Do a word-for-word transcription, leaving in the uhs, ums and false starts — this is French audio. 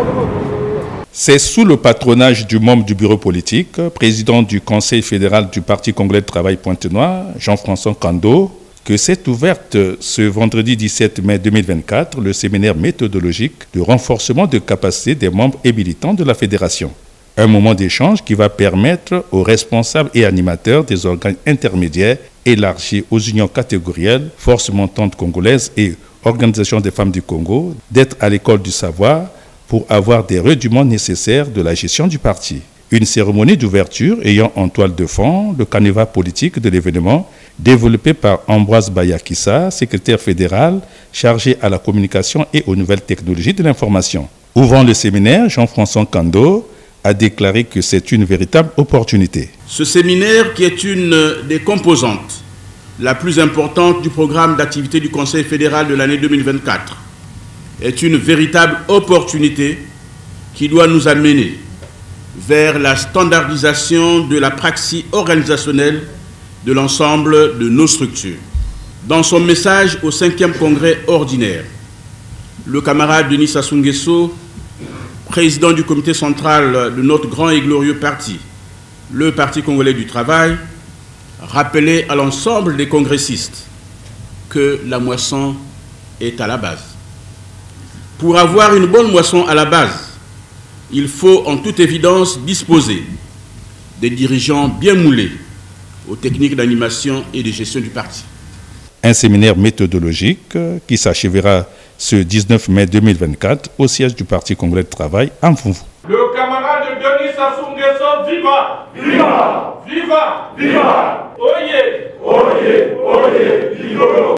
C'est sous le patronage du membre du bureau politique, président du Conseil fédéral du Parti congolais de travail Pointe-Noire, Jean-François Kando, que s'est ouverte ce vendredi dix-sept mai deux mille vingt-quatre le séminaire méthodologique de renforcement de capacité des membres et militants de la fédération. Un moment d'échange qui va permettre aux responsables et animateurs des organes intermédiaires élargis aux unions catégorielles, forces montantes congolaises et organisations des femmes du Congo d'être à l'école du savoir pour avoir des rudiments nécessaires de la gestion du parti. Une cérémonie d'ouverture ayant en toile de fond le canevas politique de l'événement, développé par Ambroise Bayakissa, secrétaire fédéral chargé à la communication et aux nouvelles technologies de l'information. Ouvrant le séminaire, Jean-François Kando a déclaré que c'est une véritable opportunité. Ce séminaire, qui est une des composantes la plus importante du programme d'activité du Conseil fédéral de l'année deux mille vingt-quatre, est une véritable opportunité qui doit nous amener vers la standardisation de la praxis organisationnelle de l'ensemble de nos structures. Dans son message au cinquième congrès ordinaire, le camarade Denis Sassou Nguesso, président du comité central de notre grand et glorieux parti, le Parti congolais du travail, rappelait à l'ensemble des congressistes que la moisson est à la base. Pour avoir une bonne moisson à la base, il faut en toute évidence disposer des dirigeants bien moulés aux techniques d'animation et de gestion du parti. Un séminaire méthodologique qui s'achèvera ce dix-neuf mai deux mille vingt-quatre au siège du Parti congolais de travail en Mfumfu. Le camarade Denis Sassou Nguesso, viva! Viva! Viva! Viva! Oyez! Oyez! Oyez! Viva!